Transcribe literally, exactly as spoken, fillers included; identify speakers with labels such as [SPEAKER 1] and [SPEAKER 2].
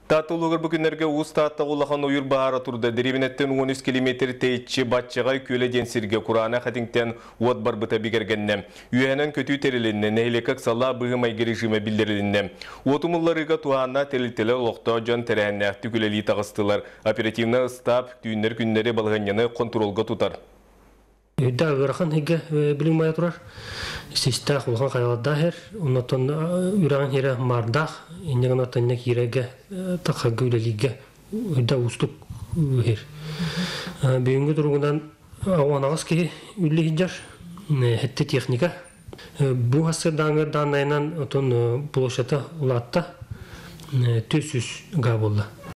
[SPEAKER 1] Татулугар бүгінерге ұстатта олақан ойыр бағара тұрды. Деревенеттен он үч километр тейтші батчағай көлі денсерге Құрана қатиңтен от бар бұта бігергенне. Үйәнен көтүй терілінне, нәйлекак сала бұғымай режимі білдірілінне. Отымылларыға туғанна терілтелі лоқта жон тәрәнне әқті көлелі тағыстылар. Оперативна ұстап, түйінер күннері балғанияны контролға тұтар.
[SPEAKER 2] Үйді ағырақын хеге білім мая тұрар. Систақ ұлған қайалада әр. Оннаттан үраған хері мардақ. Енеген аттаннек ереге таққа көйлеліге. Үйді ұстық үйер. Бүйінгі тұрғынан ауанағыз кей үлі хеджар. Хетті техника. Бұл ғасыр даңғыр данайынан бұлышаты ұлатта төсіз ға болды.